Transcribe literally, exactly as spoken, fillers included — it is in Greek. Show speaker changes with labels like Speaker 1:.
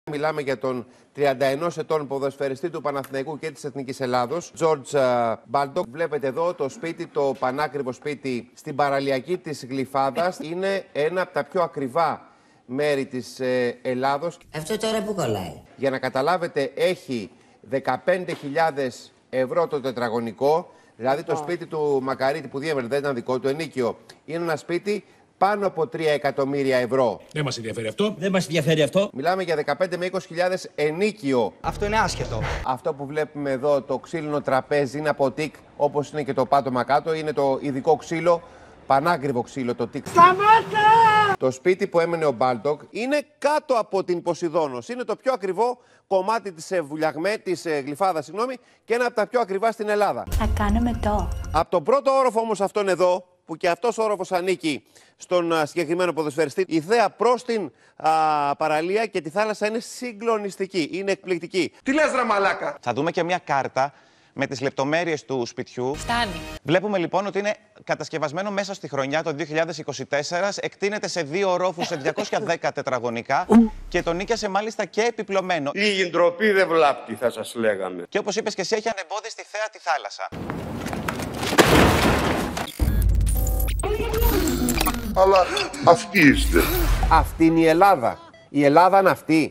Speaker 1: Μιλάμε για τον τριάντα ενός ετών ποδοσφαιριστή του Παναθηναϊκού και της Εθνικής Ελλάδος, George Baldock. Βλέπετε εδώ το σπίτι, το πανάκριβο σπίτι στην παραλιακή της Γλυφάδας. Είναι ένα από τα πιο ακριβά μέρη της ε, Ελλάδος.
Speaker 2: Αυτό τώρα που κολλάει.
Speaker 1: Για να καταλάβετε, έχει δεκαπέντε χιλιάδες ευρώ το τετραγωνικό. Δηλαδή το σπίτι του Μακαρίτη που διέβαινε, δεν ήταν δικό του, ενίκιο. Είναι ένα σπίτι πάνω από τρία εκατομμύρια ευρώ.
Speaker 3: Δεν μας ενδιαφέρει αυτό.
Speaker 4: Δεν μας ενδιαφέρει αυτό.
Speaker 1: Μιλάμε για δεκαπέντε με είκοσι χιλιάδες ενίκιο.
Speaker 4: Αυτό είναι άσχετο.
Speaker 1: Αυτό που βλέπουμε εδώ, το ξύλινο τραπέζι, είναι από τικ, όπως είναι και το πάτωμα κάτω. Είναι το ειδικό ξύλο, πανάκριβο ξύλο, το τικ.
Speaker 2: Σταμάτα!
Speaker 1: Το σπίτι που έμενε ο Baldock είναι κάτω από την Ποσειδόνος. Είναι το πιο ακριβό κομμάτι της, βουλιαγμέ, της Γλυφάδας, συγγνώμη, και ένα από τα πιο ακριβά στην Ελλάδα.
Speaker 5: Θα κάνουμε το.
Speaker 1: Από τον πρώτο όροφο όμως αυτόν εδώ, που και αυτός ο όροφος ανήκει στον α, συγκεκριμένο ποδοσφαιριστή, η θέα προς την α, παραλία και τη θάλασσα είναι συγκλονιστική, είναι εκπληκτική.
Speaker 6: Τι λες ρε μαλάκα?
Speaker 7: Θα δούμε και μια κάρτα με τις λεπτομέρειες του σπιτιού.
Speaker 5: Φτάνει.
Speaker 7: Βλέπουμε λοιπόν ότι είναι κατασκευασμένο μέσα στη χρονιά το δύο χιλιάδες είκοσι τέσσερα, εκτείνεται σε δύο ορόφους σε διακόσια δέκα τετραγωνικά και τον νοίκιασε μάλιστα και επιπλωμένο.
Speaker 6: Λίγη ντροπή δεν βλάπτει, θα σας λέγαμε.
Speaker 7: Και όπως είπες και εσύ, έχει ανεμπόδιστη θέα τη θάλασσα.
Speaker 6: Αλλά αυτή είστε.
Speaker 1: Αυτή είναι η Ελλάδα. Η Ελλάδα είναι αυτή.